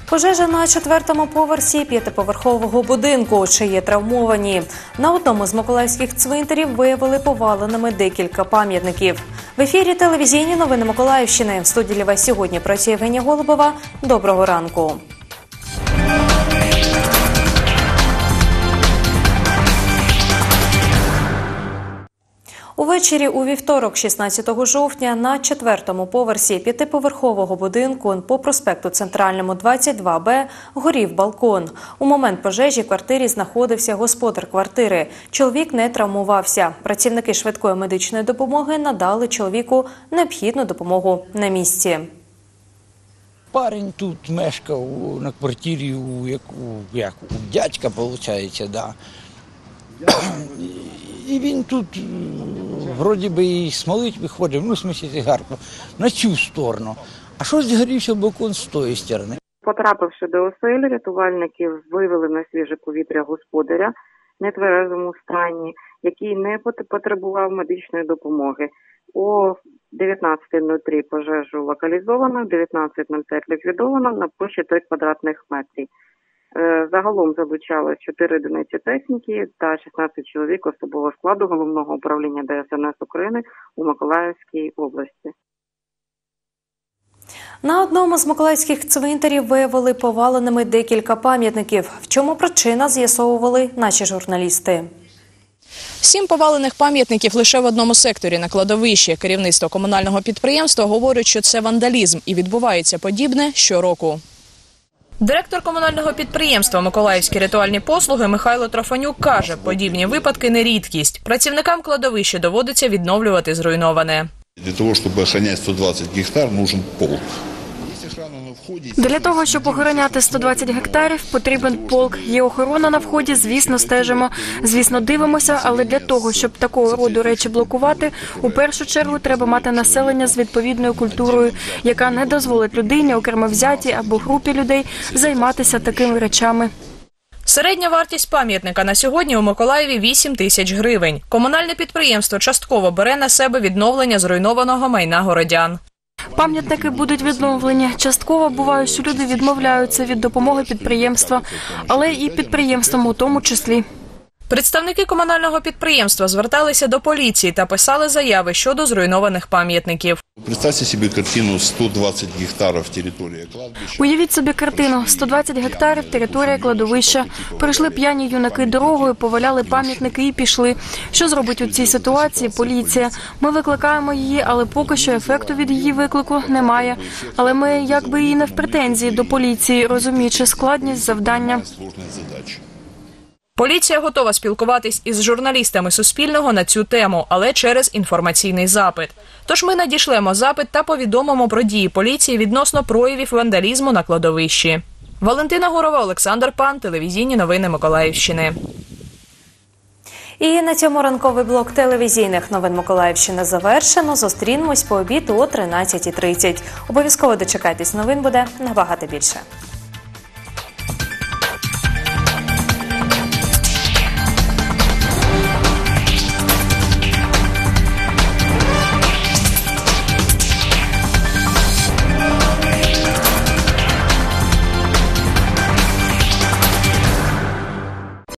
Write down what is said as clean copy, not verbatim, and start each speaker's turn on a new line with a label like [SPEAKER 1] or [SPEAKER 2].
[SPEAKER 1] Пожежа на 4-му поверсі 5-поверхового будинку, чи є травмовані. На одному з миколаївських цвинтарів виявили поваленими декілька пам'ятників. В ефірі телевізійні новини Миколаївщини. В студії для вас сьогодні працює Євгенія Голубова. Доброго ранку. Увечері у вівторок, 16 жовтня, на 4-му поверсі 5-поверхового будинку по проспекту Центральному, 22Б, горів балкон. У момент пожежі в квартирі знаходився господар квартири. Чоловік не травмувався. Працівники швидкої медичної допомоги надали чоловіку необхідну допомогу на місці.
[SPEAKER 2] Парень тут мешкав на квартирі у дядька, виходить, да. І він тут, вроді би, і смолить виходив, в смысле цигарку, на цю сторону. А щось згорівся балкон з тої сторони.
[SPEAKER 3] Потрапивши до оселі, рятувальники вивели на свіже повітря господаря в нетверезому стані, який не потребував медичної допомоги. О 19:03 пожежу локалізовано, 19:05 ліквідовано на площі 3 квадратних метрів. Загалом залучали 4 одиниці техніки та 16 чоловік особового складу Головного управління ДСНС України у Миколаївській області.
[SPEAKER 1] На одному з миколаївських цвинтарів виявили поваленими декілька пам'ятників. В чому причина, з'ясовували наші журналісти.
[SPEAKER 4] 7 повалених пам'ятників лише в одному секторі на кладовищі. Керівництво комунального підприємства говорить, що це вандалізм і відбувається подібне щороку. Директор комунального підприємства «Миколаївські ритуальні послуги» Михайло Трофанюк каже, подібні випадки не рідкість. Працівникам кладовища доводиться відновлювати зруйноване.
[SPEAKER 5] Для того, щоб охороняти 120 гектар, потрібен полк.
[SPEAKER 6] Для того, щоб охороняти 120 гектарів, потрібен полк. Є охорона на вході, звісно, стежимо. Звісно, дивимося, але для того, щоб такого роду речі блокувати, у першу чергу треба мати населення з відповідною культурою, яка не дозволить людині, окремо взятій або групі людей, займатися такими речами.
[SPEAKER 4] Середня вартість пам'ятника на сьогодні у Миколаєві – 8 тисяч гривень. Комунальне підприємство частково бере на себе відновлення зруйнованого майна городян.
[SPEAKER 6] Пам'ятники будуть відновлені. Частково буває, що люди відмовляються від допомоги підприємства, але і підприємствам у тому числі.
[SPEAKER 4] Представники комунального підприємства зверталися до поліції та писали заяви щодо зруйнованих пам'ятників.
[SPEAKER 5] Представте собі картину 120 гектарів території кладовища.
[SPEAKER 6] Уявіть собі картину. 120 гектарів територія кладовища. Прийшли п'яні юнаки дорогою, поваляли пам'ятники і пішли. Що зробить у цій ситуації поліція? Ми викликаємо її, але поки що ефекту від її виклику немає. Але ми якби і не в претензії до поліції, розуміючи складність завдання.
[SPEAKER 4] Поліція готова спілкуватись із журналістами Суспільного на цю тему, але через інформаційний запит. Тож ми надішлемо запит та повідомимо про дії поліції відносно проявів вандалізму на кладовищі. Валентина Гурова, Олександр Пан, телевізійні новини Миколаївщини.
[SPEAKER 1] І на цьому ранковий блок телевізійних новин Миколаївщини завершено. Зустрінемось по обіду о 13:30. Обов'язково дочекайтесь, новин буде набагато більше.